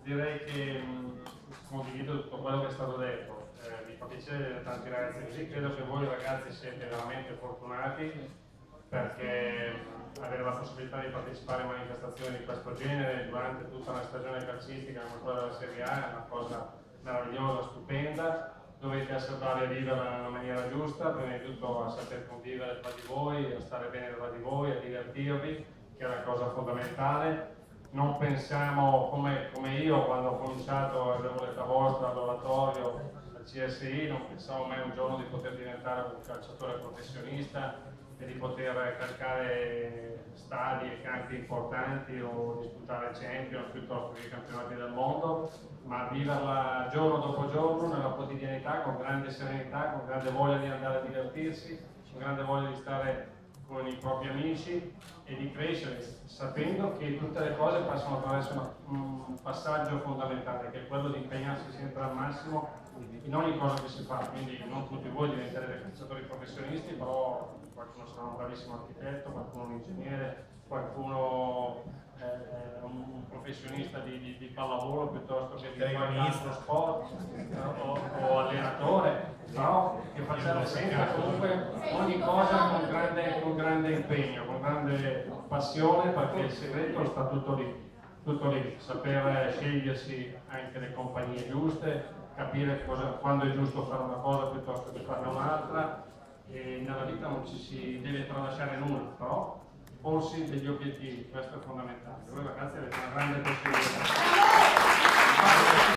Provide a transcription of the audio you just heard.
direi che condivido tutto quello che è stato detto. Mi fa piacere vedere tanti ragazzi così. Credo che voi ragazzi siete veramente fortunati perché avere la possibilità di partecipare a manifestazioni di questo genere durante tutta una stagione calcistica come quella della Serie A è una cosa meravigliosa, stupenda. Dovete essere bravi a viverla nella maniera giusta, prima di tutto a saper convivere tra di voi, a stare bene tra di voi, a divertirvi, che è una cosa fondamentale. Non pensiamo come io quando ho cominciato, avevo l'età vostra all'oratorio al CSI, non pensavo mai un giorno di poter diventare un calciatore professionista e di poter calcare stadi e campi importanti o disputare Champions piuttosto che i campionati del mondo, ma viverla giorno dopo giorno nella quotidianità con grande serenità, con grande voglia di andare a divertirsi, con grande voglia di stare con i propri amici e di crescere, sapendo che tutte le cose passano attraverso un passaggio fondamentale, che è quello di impegnarsi sempre al massimo in ogni cosa che si fa. Quindi non tutti voi diventerete calciatori professionisti, però qualcuno sarà un bravissimo architetto, qualcuno un ingegnere, qualcuno un professionista di pallavolo piuttosto che di qualche altro sport o allenatore, però che facciamo sempre comunque ogni cosa con grande impegno, con grande passione, perché il segreto sta tutto lì, saper scegliersi anche le compagnie giuste, capire quando è giusto fare una cosa piuttosto che farne un'altra, e nella vita non ci si deve tralasciare nulla, però porsi degli obiettivi, questo è fondamentale. Voi ragazzi avete una grande possibilità.